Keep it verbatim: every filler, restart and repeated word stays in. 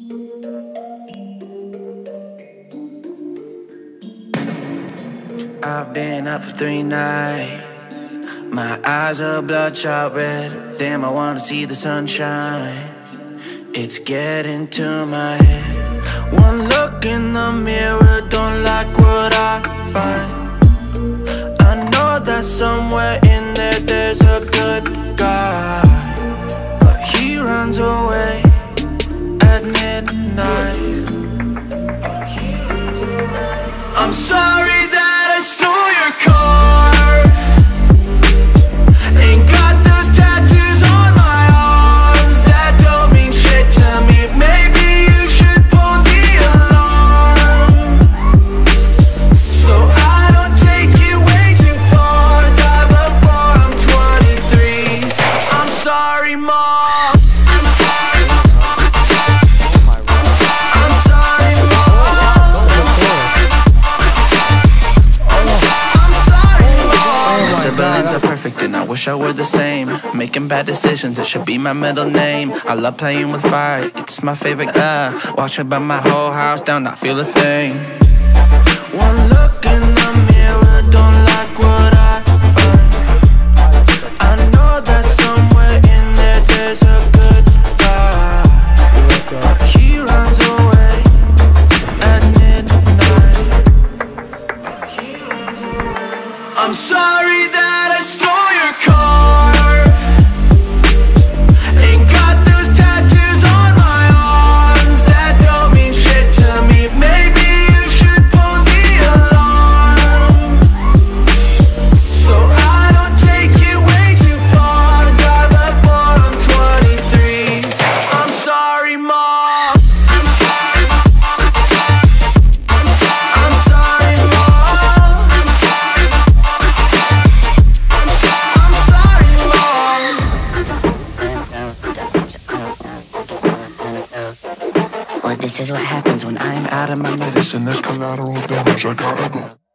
I've been up for three nights. My eyes are bloodshot red. Damn, I wanna see the sunshine. It's getting to my head. One look in the mirror, don't like what I find. I know that somewhere in there there's a good guy, but he runs away at midnight. I'm sorry that I stole your car. Ain't got those tattoos on my arms that don't mean shit to me. Maybe you should pull the alarm, so I don't take it way too far. Die before I'm twenty-three. I'm sorry, Mom. I'm sorry, Mom. I'm sorry, Mom. Siblings are perfect and I wish I were the same. Making bad decisions, it should be my middle name. I love playing with fire, it's my favorite, uh Watch me burn my whole house down, not feel a thing. One look in the mirror, don't like what I find. I know that somewhere in there there's a good guy, but he runs away at midnight. I'm sorry that I stole your car. Ain't got those tattoos on my arms that don't mean shit to me. Maybe you should pull the alarm, so I don't take it way too far. Die before I'm twenty-three. I'm sorry, Mom. I'm sorry, Mom. I'm sorry, Mom. Well, this is what happens when I'm out of my medicine. There's collateral damage, I gotta go.